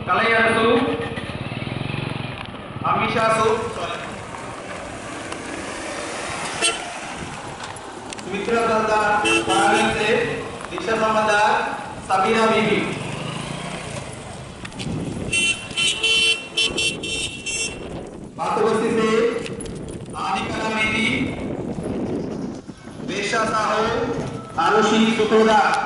कलयरसु अमीशासु सुमित्रा दत्ता परागण से दीक्षा समझदार सबीना बीबी बातुबस्ती से आदिकला मेरी वेशा साहू आरुषि सुतोदा